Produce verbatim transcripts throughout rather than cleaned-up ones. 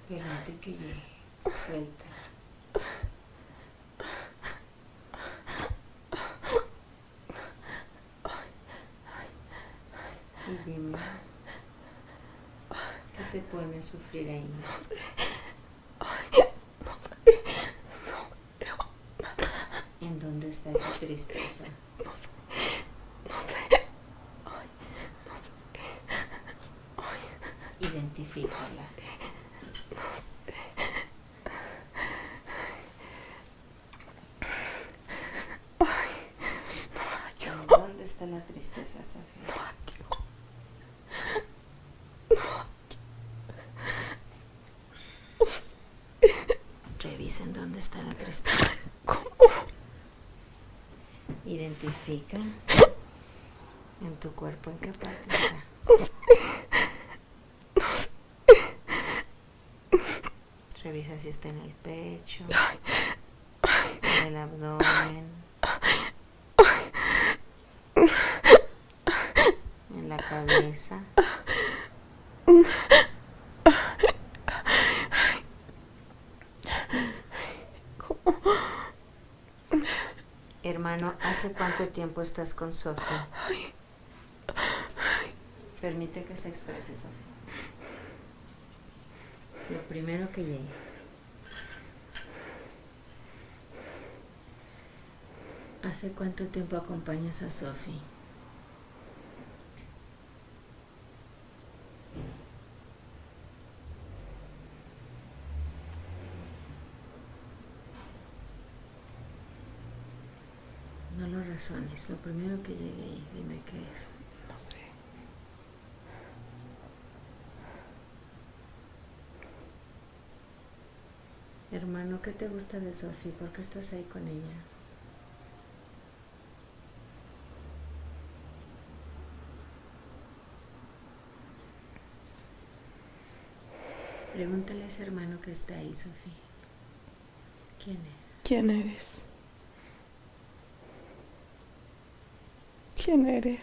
Permite que llegue. Suelta. Y dime, ¿qué te pone a sufrir ahí? ¿En dónde está esa tristeza? No sé. No sé. Ay, no sé. Ay. Identifícala. No sé. Ay, no, yo. ¿En dónde está la tristeza, Sofía? No, aquí no. No. Revisa en dónde está la tristeza. ¿Cómo? Identifica en tu cuerpo en qué parte está. No sé. No sé. Revisa si está en el pecho, Ay. Ay. en el abdomen, Ay. en la cabeza. ¿Cómo? Hermano, ¿hace cuánto tiempo estás con Sofía? Ay. Permite que se exprese, Sofía. Lo primero que llegue. ¿Hace cuánto tiempo acompañas a Sofía? No lo razones. Lo primero que llegue ahí, dime qué es. No sé. Hermano, ¿qué te gusta de Sofía? ¿Por qué estás ahí con ella? Pregúntale a ese hermano que está ahí, Sofía. ¿Quién es? ¿Quién eres? ¿Quién eres?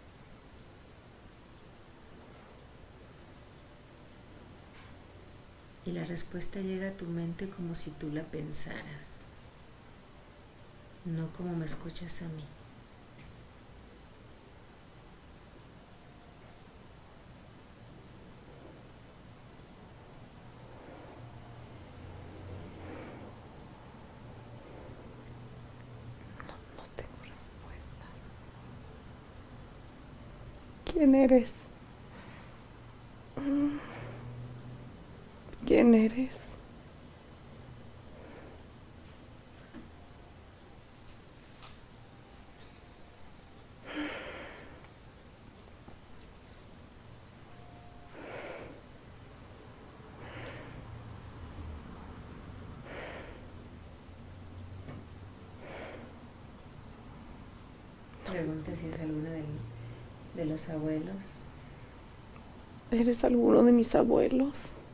Y la respuesta llega a tu mente como si tú la pensaras, no como me escuchas a mí. No, no tengo respuesta. ¿Quién eres? ¿Quién eres? Pregunta si es alguna de, de los abuelos. ¿Eres alguno de mis abuelos?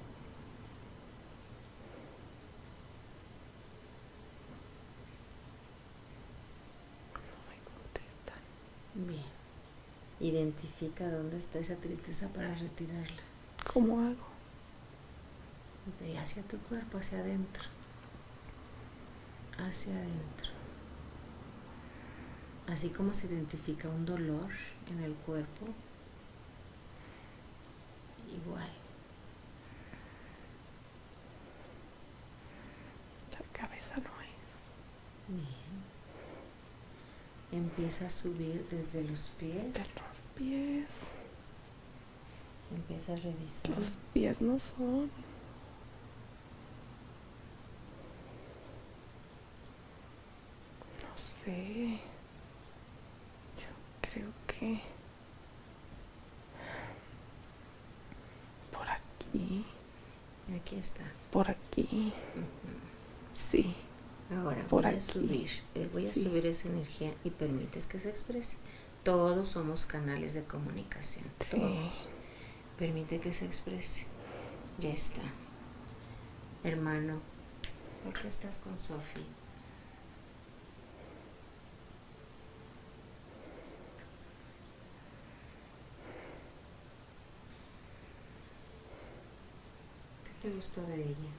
No me contestan. Bien. Identifica dónde está esa tristeza para retirarla. ¿Cómo hago? Ve hacia tu cuerpo, hacia adentro. Hacia adentro. Así como se identifica un dolor en el cuerpo, igual. La cabeza no es. Bien. Empieza a subir desde los pies. De los pies. Empieza a revisar. Los pies no son. No sé. Yo creo que por aquí. Aquí está. Por aquí. Uh-huh. Sí. Ahora por voy aquí. a subir. Eh, voy a sí. subir esa energía y permites que se exprese. Todos somos canales de comunicación. Sí. Todos. Permite que se exprese. Ya está. Hermano, ¿por qué estás con Sofía? te gustó de ella?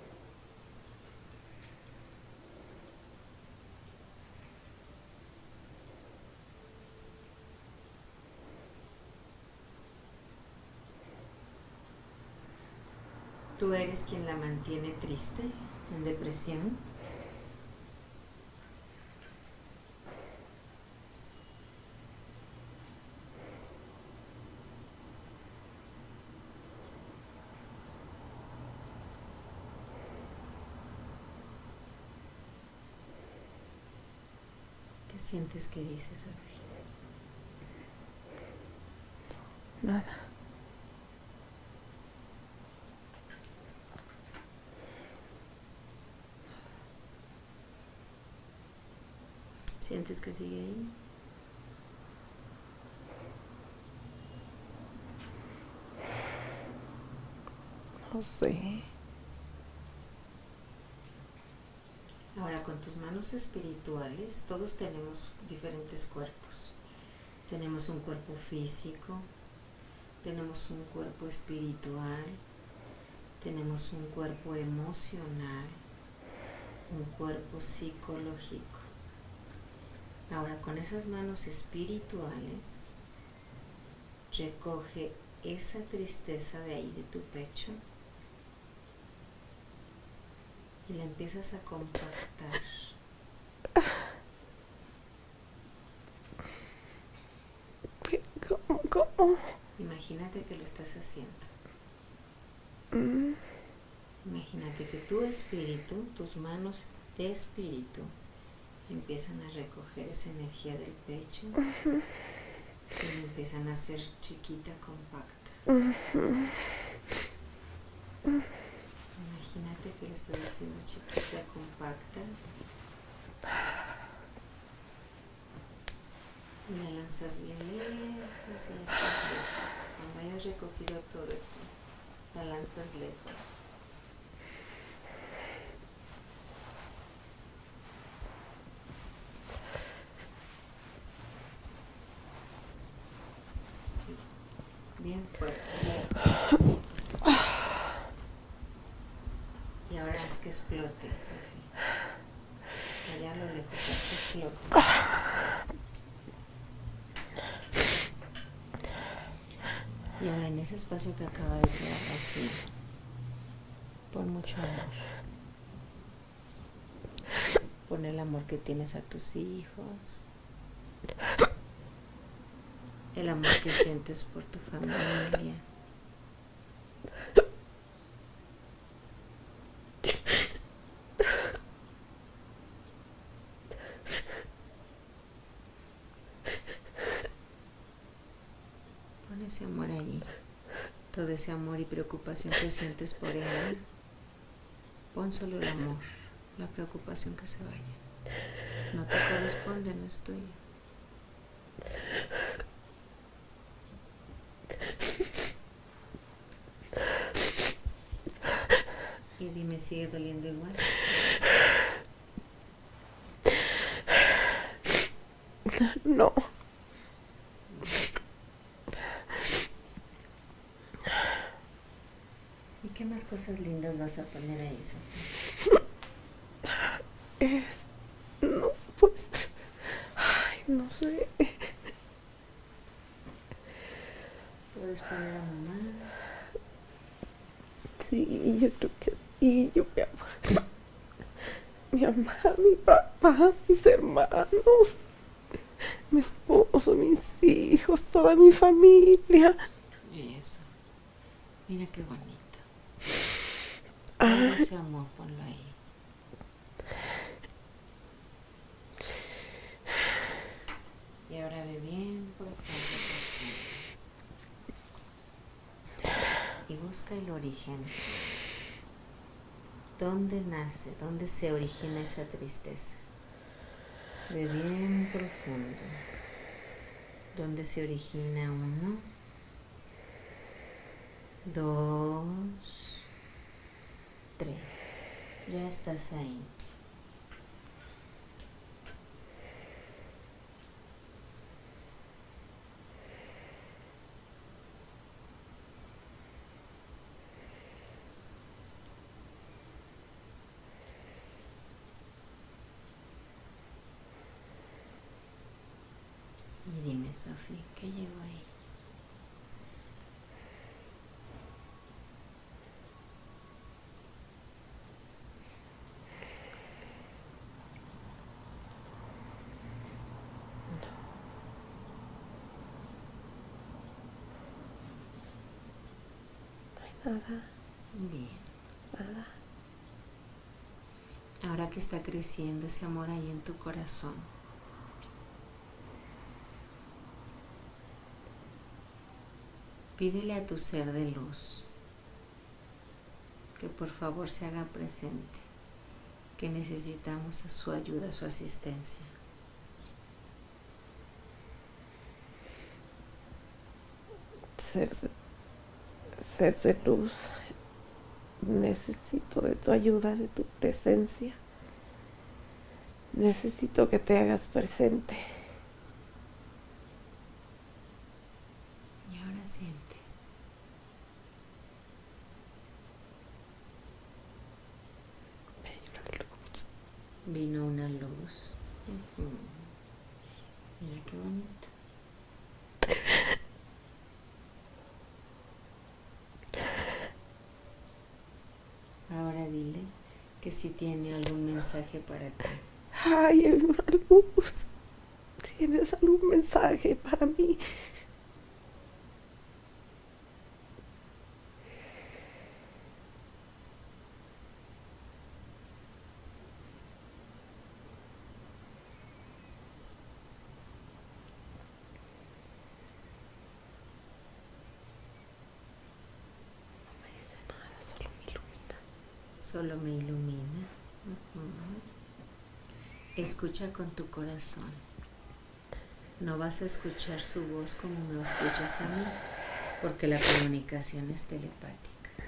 ¿Tú eres quien la mantiene triste, en depresión? ¿Qué sientes que dice Sofía? Nada. ¿Sientes que sigue ahí? No sé. Ahora, con tus manos espirituales, todos tenemos diferentes cuerpos. Tenemos un cuerpo físico, tenemos un cuerpo espiritual, tenemos un cuerpo emocional, un cuerpo psicológico. Ahora, con esas manos espirituales, recoge esa tristeza de ahí de tu pecho y la empiezas a compactar. ¿Cómo? ¿Cómo? Imagínate que lo estás haciendo. Mm. Imagínate que tu espíritu, tus manos de espíritu, empiezan a recoger esa energía del pecho Uh-huh. y la empiezan a hacer chiquita, compacta. Uh-huh. Imagínate que la estás haciendo chiquita, compacta y la lanzas bien lejos, lejos, lejos. Cuando hayas recogido todo eso, la lanzas lejos. Bien fuerte, lejos. Y ahora haz que explote, Sofía. Allá a lo lejos, haz que explote. Y ahora en ese espacio que acaba de quedar vacío, pon mucho amor. Pon el amor que tienes a tus hijos, el amor que sientes por tu familia. Pon ese amor allí, todo ese amor y preocupación que sientes por él. Pon solo el amor, la preocupación que se vaya. No te corresponde, no es tuyo. Y dime, ¿sigue doliendo igual? No. ¿Y qué más cosas lindas vas a poner ahí, Sofía? Es... No, pues... Ay, no sé. ¿Puedes poner a mamá? Sí, yo creo que sí. Yo, mi mamá, mi mamá, mi papá, mis hermanos, mi esposo, mis hijos, toda mi familia. Eso. Mira qué bonito. Ay. Todo ese amor, ponlo ahí. Y ahora ve bien profundo, profundo. Y busca el origen. ¿Dónde nace? ¿Dónde se origina esa tristeza? Ve bien profundo. ¿Dónde se origina uno? Dos, tres. Ya estás ahí. Sofi? ¿Qué llegó ahí? Nada. Bien. Nada. Ahora que está creciendo ese amor ahí en tu corazón, pídele a tu ser de luz que por favor se haga presente, que necesitamos a su ayuda, su asistencia. Ser, ser de luz, necesito de tu ayuda, de tu presencia. Necesito que te hagas presente. Y ahora siente. Vino una luz. Uh-huh. Mira qué bonito. Ahora dile que si tiene algún mensaje para ti. Ay, hay una luz. ¿Tienes algún mensaje para mí? Solo me ilumina. Uh-huh. Escucha con tu corazón. No vas a escuchar su voz como me escuchas a mí, porque la comunicación es telepática.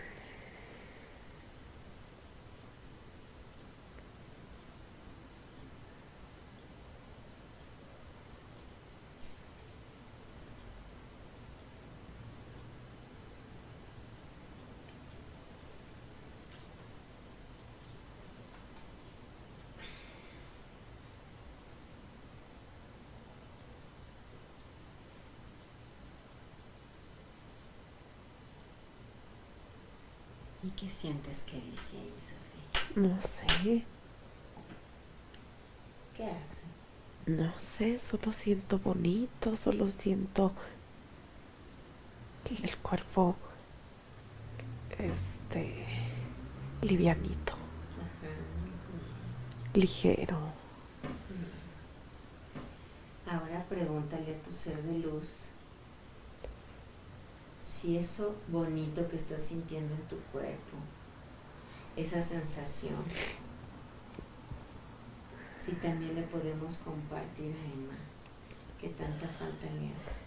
¿Y qué sientes que dice ahí, Sofía? No sé. ¿Qué hace? No sé, solo siento bonito, solo siento el cuerpo, este, livianito. Ajá. Ligero. Ahora pregúntale a tu ser de luz si eso bonito que estás sintiendo en tu cuerpo, esa sensación, si también le podemos compartir a Emma, que tanta falta le hace.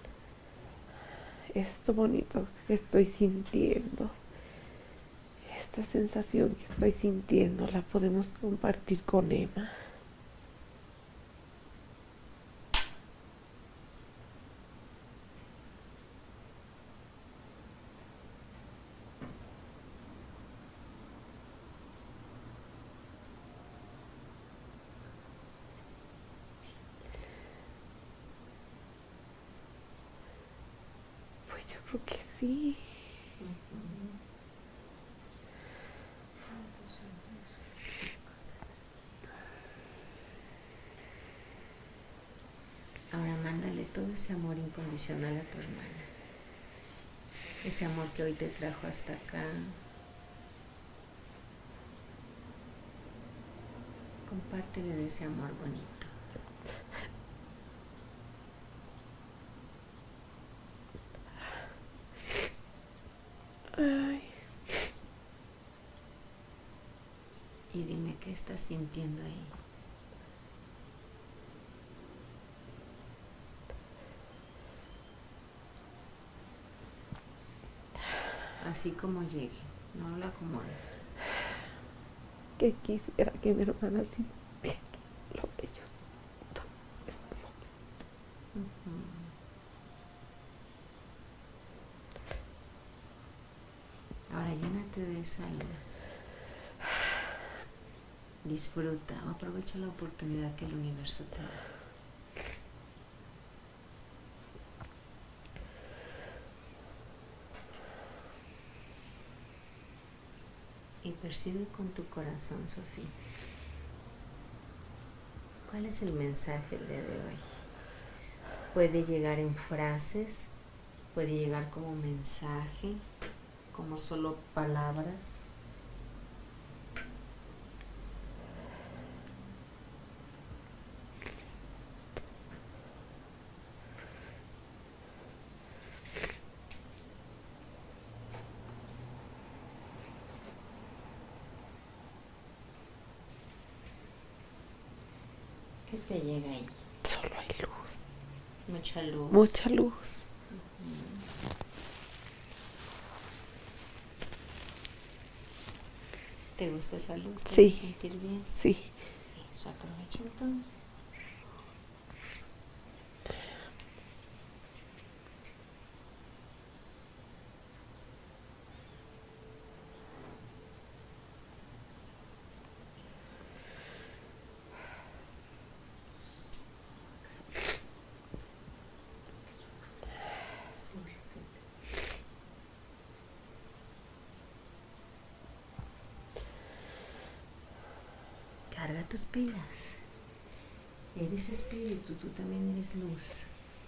Esto bonito que estoy sintiendo, esta sensación que estoy sintiendo, la podemos compartir con Emma. Pues yo creo que sí. Ahora mándale todo ese amor incondicional a tu hermana. Ese amor que hoy te trajo hasta acá. Compártele de ese amor bonito. Ay. Y dime qué estás sintiendo ahí. Así como llegue, no la acomodes. Que quisiera que mi hermana sintiera lo que yo siento en este momento. Uh-huh. Ahora llénate de esa luz. Disfruta o aprovecha la oportunidad que el universo te da. y percibe con tu corazón, Sofía. ¿Cuál es el mensaje el día de hoy? Puede llegar en frases, puede llegar como mensaje, como solo palabras. ¿Qué te llega ahí? Solo hay luz. Mucha luz. Mucha luz. Uh-huh. ¿Te gusta esa luz? ¿Te Sí. hace sentir bien? Sí. Eso, aprovecha entonces. Carga tus pilas. Eres espíritu, tú también eres luz.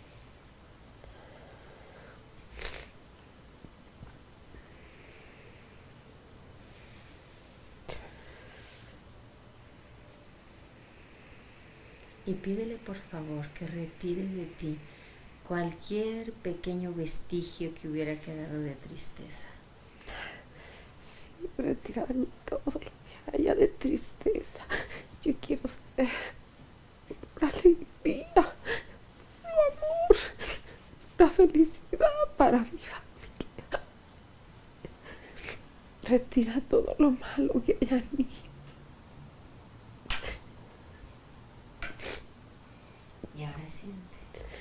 Y pídele por favor que retire de ti cualquier pequeño vestigio que hubiera quedado de tristeza. Sí, retira de mí todo lo que haya de tristeza. Yo quiero ser la alegría, el amor, la felicidad para mi familia. Retira todo lo malo que haya en mí. Y ahora siente.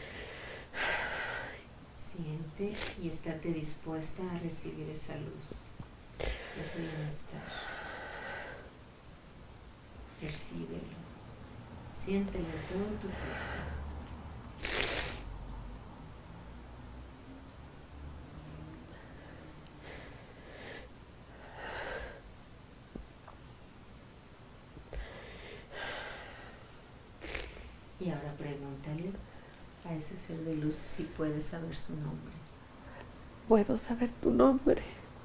Siente y estate dispuesta a recibir esa luz, ese bienestar. Percíbelo. Siéntelo en todo tu cuerpo. Y ahora pregúntale a ese ser de luz si puede saber su nombre. Puedo saber tu nombre.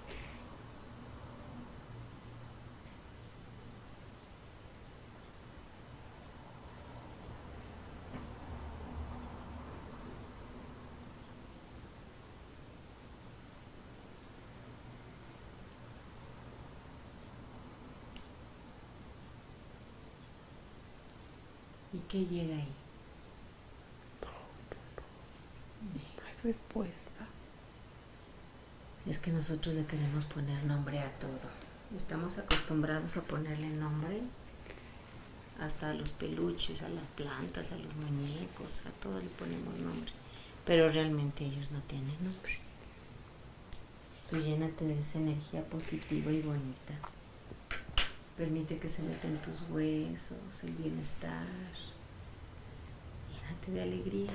¿Y qué llega ahí? No hay respuesta. Es que nosotros le queremos poner nombre a todo. Estamos acostumbrados a ponerle nombre hasta a los peluches, a las plantas, a los muñecos, a todo le ponemos nombre. Pero realmente ellos no tienen nombre. Tú llénate de esa energía positiva y bonita. Permite que se meta en tus huesos, el bienestar. Llénate de alegría.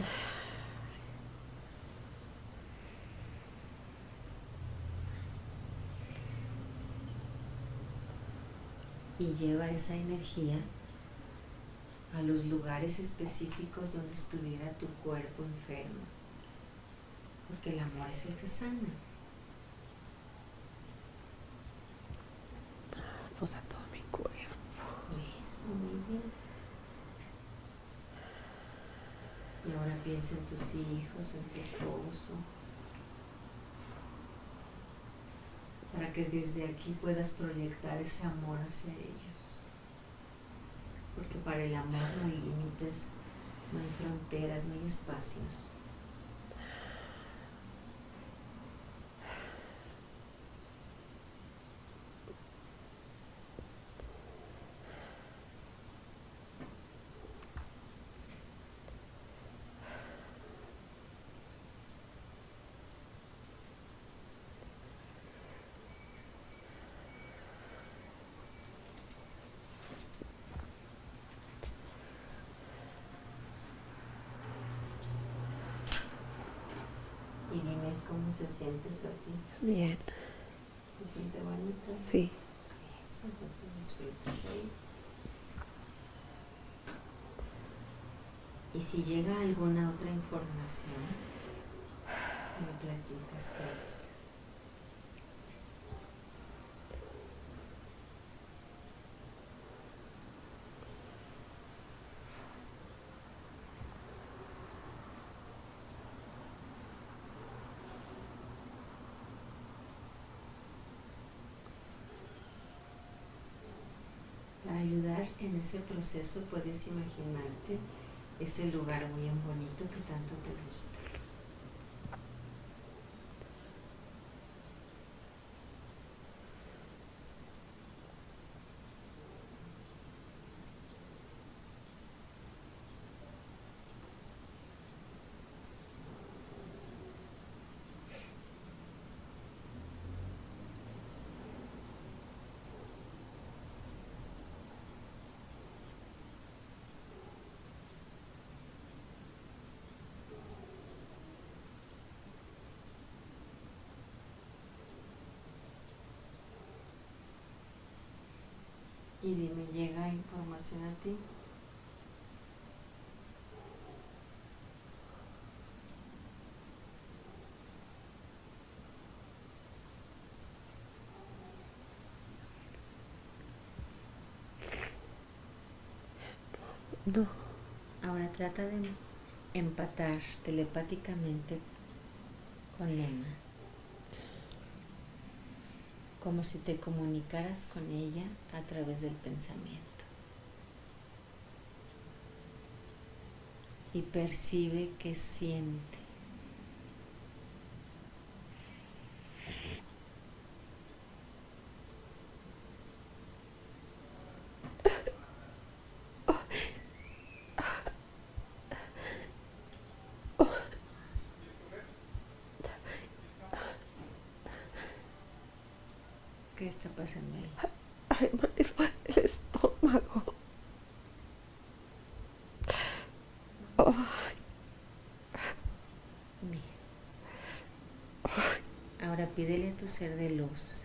Y lleva esa energía a los lugares específicos donde estuviera tu cuerpo enfermo. Porque el amor es el que sana. Pues a todo mi cuerpo. Eso, muy bien. Y ahora piensa en tus hijos, en tu esposo. Para que desde aquí puedas proyectar ese amor hacia ellos. Porque para el amor no hay límites, no hay fronteras, no hay espacios. Y dime cómo se siente, Sofía. Bien. ¿Se siente bonita? Sí. entonces disfrutas ahí. Y si llega alguna otra información, me platicas qué es. Para ayudar en ese proceso puedes imaginarte ese lugar muy bonito que tanto te gusta. Y dime, ¿llega información a ti? No. Ahora trata de empatar telepáticamente con Emma, como si te comunicaras con ella a través del pensamiento. Y percibe qué siente. ¿Qué está pasando ahí? Ay, me duele el estómago. Ay. Bien. Ahora pídele a tu ser de luz.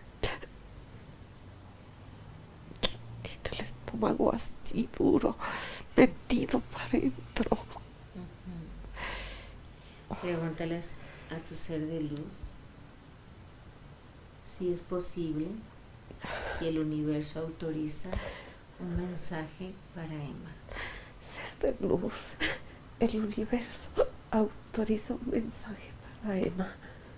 Tiene el estómago así duro, metido para adentro. Uh-huh. Pregúntales a tu ser de luz si es posible, si el universo autoriza un mensaje para Emma. Ser de luz, el universo autoriza un mensaje para Emma.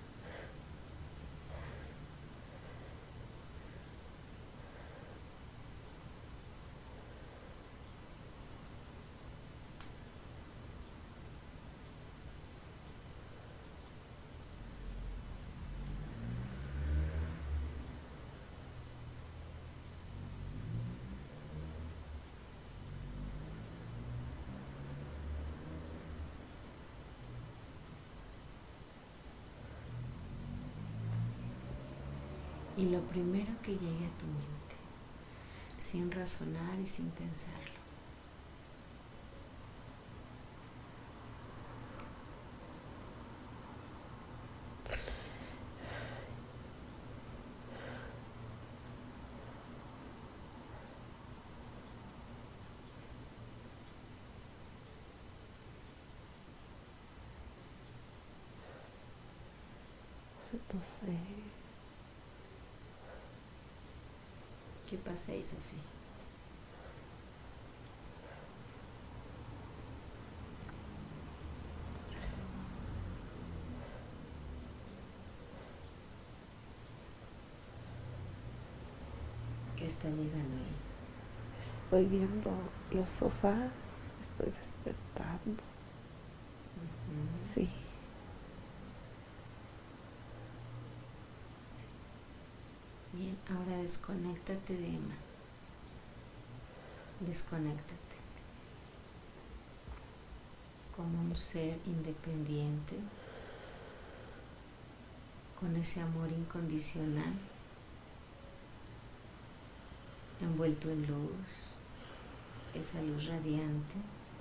Y lo primero que llegue a tu mente, sin razonar y sin pensarlo. No sé. ¿Qué pasa ahí, Sofía? ¿Qué está llegando ahí? Estoy viendo los sofás, estoy despertando. Uh-huh. Sí. Bien, ahora desconéctate de Emma. Desconéctate. Como un ser independiente, con ese amor incondicional, envuelto en luz, esa luz radiante,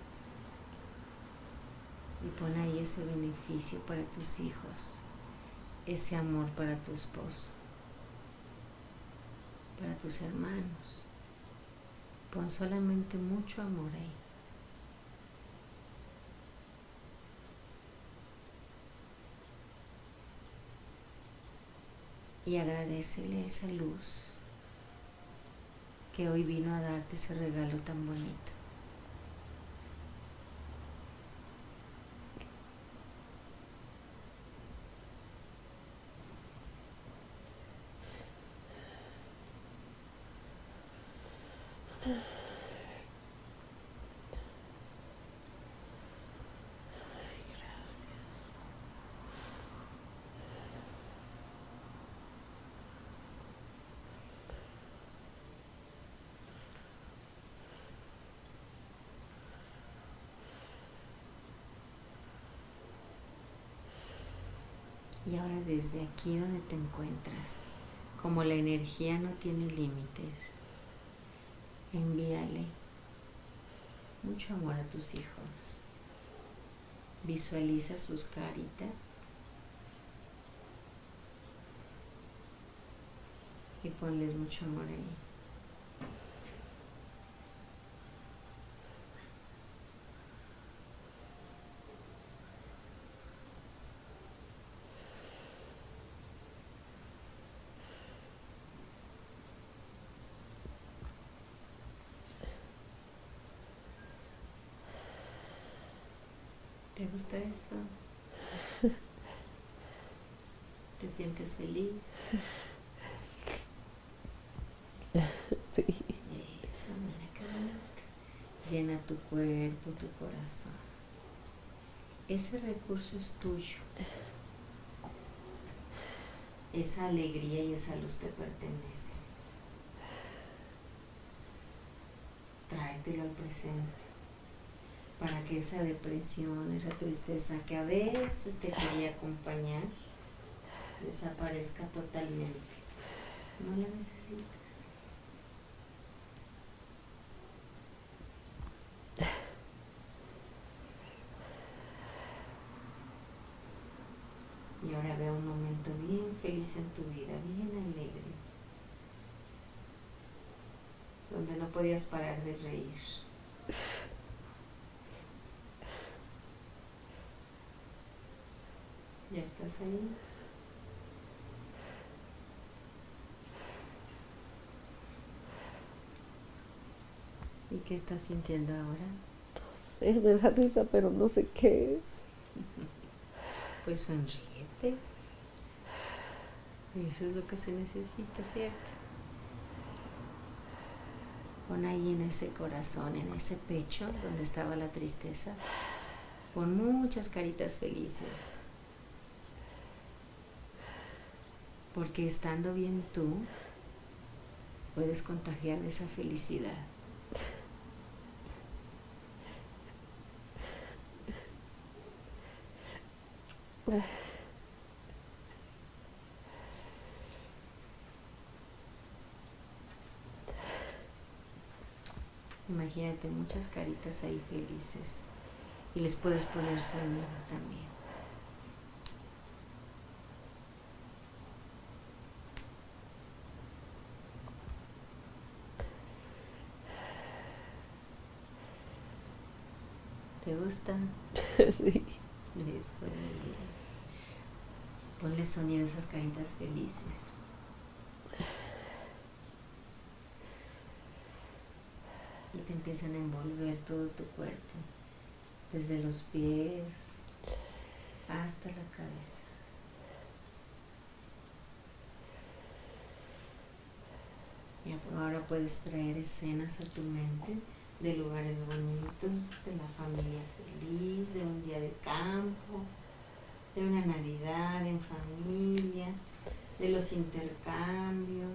y pon ahí ese beneficio para tus hijos, ese amor para tu esposo. para tus hermanos. Pon solamente mucho amor ahí. Y agradécele a esa luz que hoy vino a darte ese regalo tan bonito. Y ahora desde aquí donde te encuentras, como la energía no tiene límites, envíale mucho amor a tus hijos. Visualiza sus caritas y ponles mucho amor ahí. ¿Te gusta eso? ¿Te sientes feliz? Sí. Eso, mira qué bonito. Llena tu cuerpo, tu corazón. Ese recurso es tuyo. Esa alegría y esa luz te pertenece. Tráetelo al presente, para que esa depresión, esa tristeza que a veces te quería acompañar, desaparezca totalmente. No la necesitas. Y ahora ve un momento bien feliz en tu vida, bien alegre, donde no podías parar de reír. ¿Ya estás ahí? ¿Y qué estás sintiendo ahora? Sí, me da risa, pero no sé qué es. Pues sonríete. Eso es lo que se necesita, ¿cierto? Pon ahí en ese corazón, en ese pecho donde estaba la tristeza, pon muchas caritas felices. Porque estando bien tú, puedes contagiar de esa felicidad. Imagínate muchas caritas ahí felices y les puedes poner sonido también. ¿Te gusta? Sí. Eso, muy bien. Ponle sonido a esas caritas felices. Y te empiezan a envolver todo tu cuerpo, desde los pies hasta la cabeza. Y ahora puedes traer escenas a tu mente de lugares bonitos, de la familia feliz, de un día de campo, de una Navidad en familia, de los intercambios,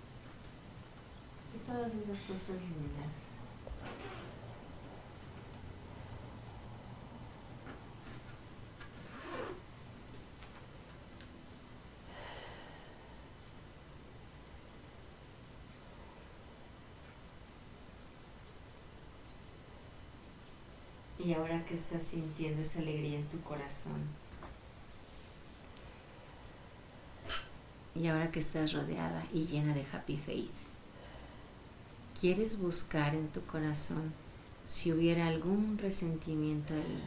de todas esas cosas lindas. Y ahora que estás sintiendo esa alegría en tu corazón Y ahora que estás rodeada y llena de happy face, ¿quieres buscar en tu corazón si hubiera algún resentimiento ahí?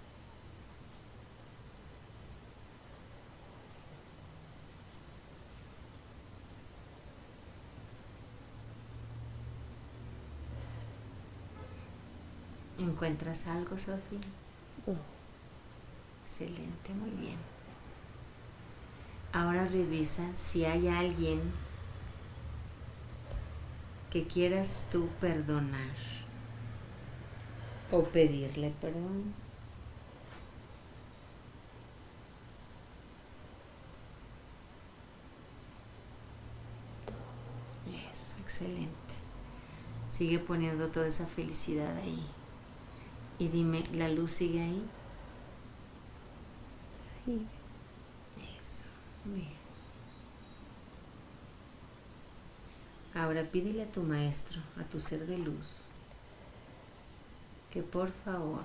¿Encuentras algo, Sofía? No. Excelente, muy bien. Ahora revisa si hay alguien que quieras tú perdonar o pedirle perdón. Eso, excelente. Sigue poniendo toda esa felicidad ahí. Y dime, ¿la luz sigue ahí? Sí. Eso, muy bien. Ahora pídele a tu maestro, a tu ser de luz, que por favor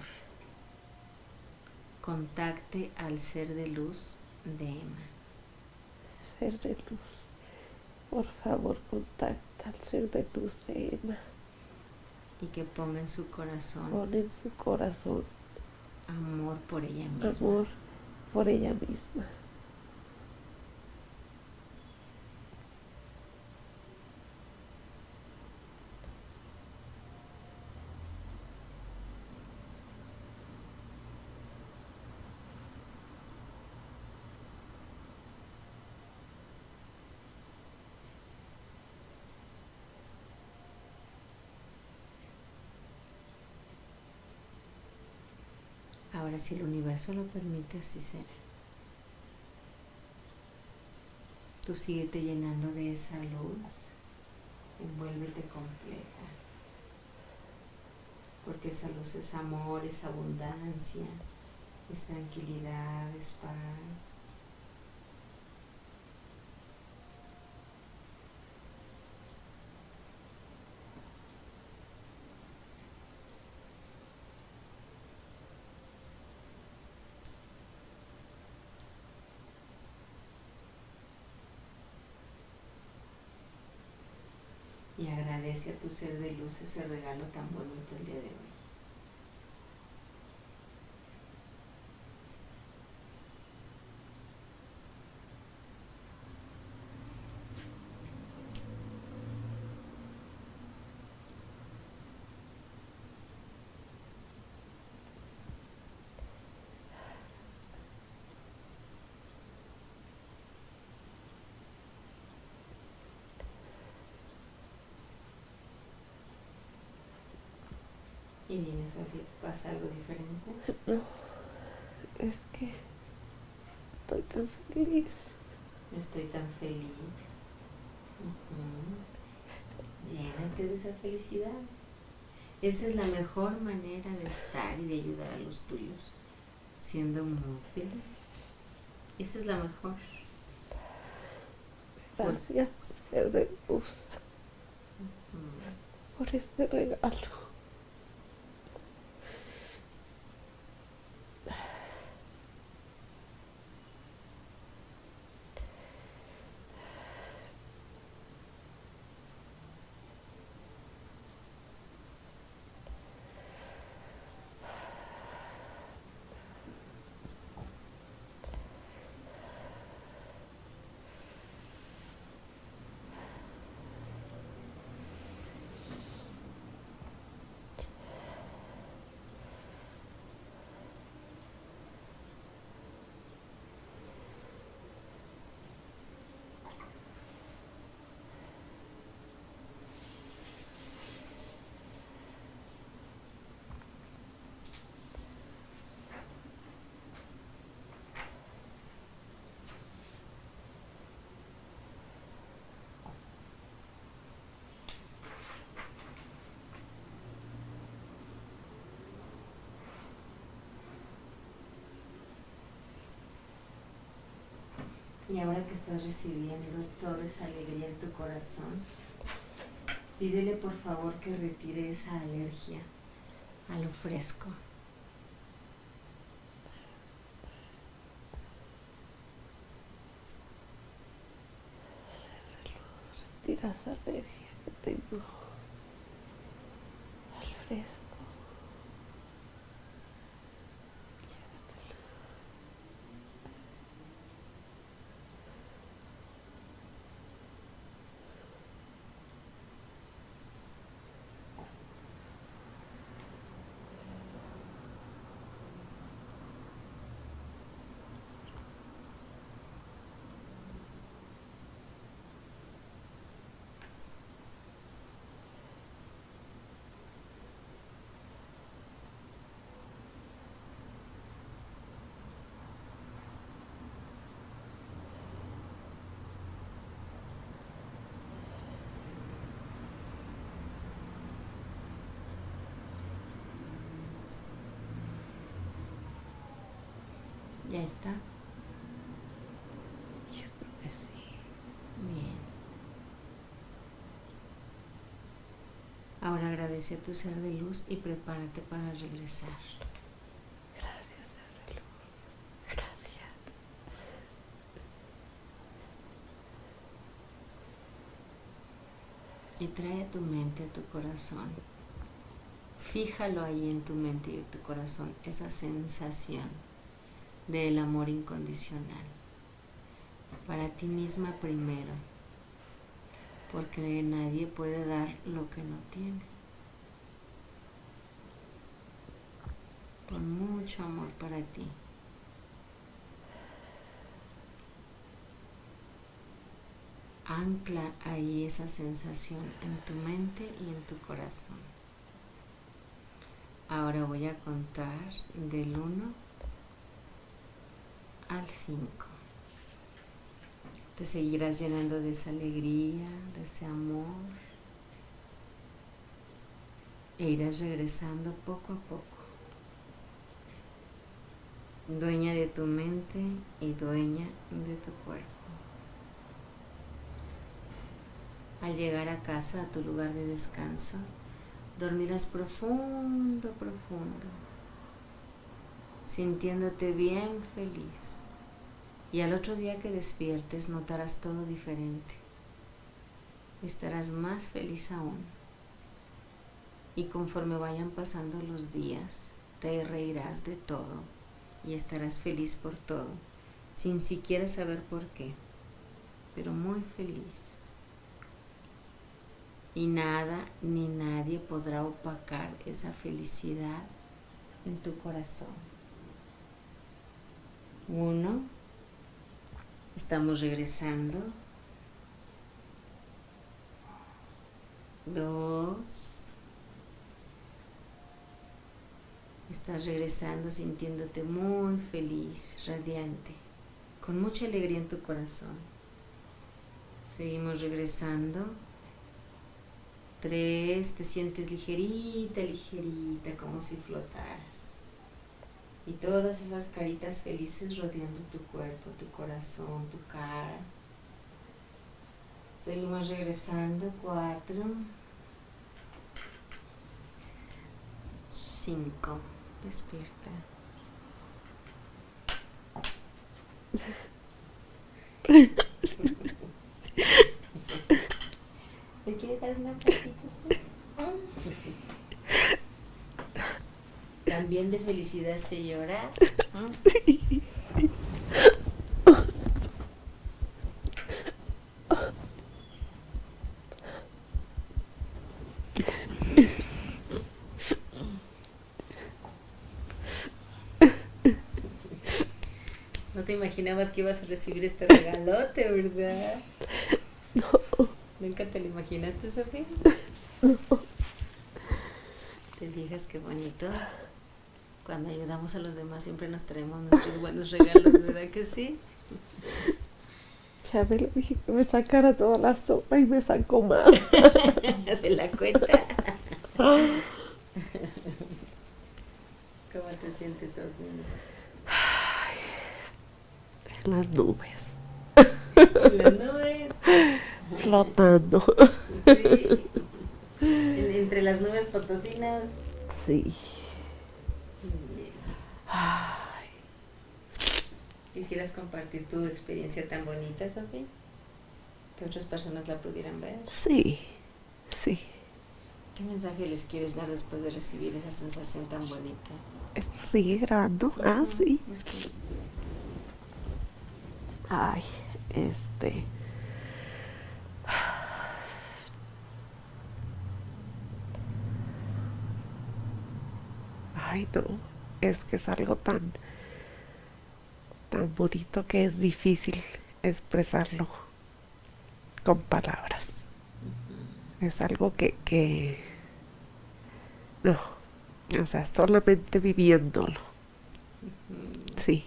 contacte al ser de luz de Emma. Ser de luz, por favor, contacta al ser de luz de Emma. Y que ponga en su corazón Pon en su corazón amor por ella misma. amor por ella misma. Ahora, si el universo lo permite, así será. Tú síguete llenando de esa luz, envuélvete completa, porque esa luz es amor, es abundancia, es tranquilidad, es paz. Y agradece a tu ser de luz ese regalo tan bonito el día de hoy. Y dime, Sofía, ¿pasa algo diferente? No, es que estoy tan feliz. Estoy tan feliz. Uh-huh. Llénate de esa felicidad. Esa es la mejor manera de estar y de ayudar a los tuyos, siendo muy feliz. Esa es la mejor. Gracias, ser de luz, Uh-huh. por este regalo. Y ahora que estás recibiendo toda esa alegría en tu corazón, pídele por favor que retire esa alergia a lo fresco. sentir esa alergia que tengo al fresco. ¿Ya está? Yo creo que sí. Bien. Ahora agradece a tu ser de luz y prepárate para regresar. Gracias, ser de luz. Gracias. Y trae a tu mente, a tu corazón. Fíjalo ahí en tu mente y en tu corazón, esa sensación del amor incondicional. Para ti misma primero, porque nadie puede dar lo que no tiene. Con mucho amor para ti. Ancla ahí esa sensación en tu mente y en tu corazón. Ahora voy a contar del uno al cinco. Te seguirás llenando de esa alegría, de ese amor, e irás regresando poco a poco, dueña de tu mente y dueña de tu cuerpo. Al llegar a casa, a tu lugar de descanso, dormirás profundo, profundo, sintiéndote bien feliz. Y al otro día que despiertes notarás todo diferente. Estarás más feliz aún. Y conforme vayan pasando los días, te reirás de todo y estarás feliz por todo, sin siquiera saber por qué, pero muy feliz. Y nada ni nadie podrá opacar esa felicidad en tu corazón. Uno, estamos regresando. Dos, estás regresando sintiéndote muy feliz, radiante, con mucha alegría en tu corazón. Seguimos regresando. Tres, te sientes ligerita, ligerita, como si flotaras. Y todas esas caritas felices rodeando tu cuerpo, tu corazón, tu cara. Seguimos regresando. Cuatro. Cinco. Despierta. ¿Le quiere dar una patita usted? También de felicidad se llora. Sí. No te imaginabas que ibas a recibir este regalote, ¿verdad? No. ¿Nunca te lo imaginaste, Sofía? No. ¿Te fijas qué bonito? Cuando ayudamos a los demás siempre nos traemos nuestros buenos regalos, ¿verdad que sí? Ya me le dije que me sacara toda la sopa y me sacó más. De la cuenta. ¿Cómo te sientes, Sofía? Ay, en las nubes. En las nubes. Flotando. Sí. En, entre las nubes potosinas. Sí. Bien. Ay, ¿Quisieras compartir tu experiencia tan bonita, Sofía? que otras personas la pudieran ver. Sí, sí. ¿Qué mensaje les quieres dar después de recibir esa sensación tan bonita? Esto sigue grabando. Ah, sí. Uh-huh. Ay, este... Ay, no. Es que es algo tan... tan bonito que es difícil expresarlo con palabras. Uh-huh. Es algo que... que... No. O sea, solamente viviéndolo. Uh-huh. Sí.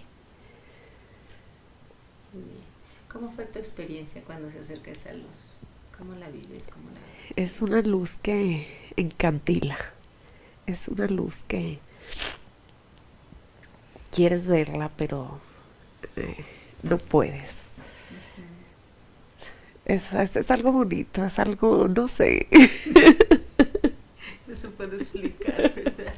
¿Cómo fue tu experiencia cuando se acerca esa luz? ¿Cómo la vives? ¿Cómo la vives? Es una luz que encandila. Es una luz que quieres verla, pero eh, no puedes. Uh-huh. es, es, es algo bonito, es algo, no sé. No se puede explicar, ¿verdad?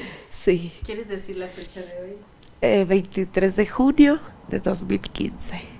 Sí. ¿Quieres decir la fecha de hoy? Eh, veintitrés de junio de dos mil quince.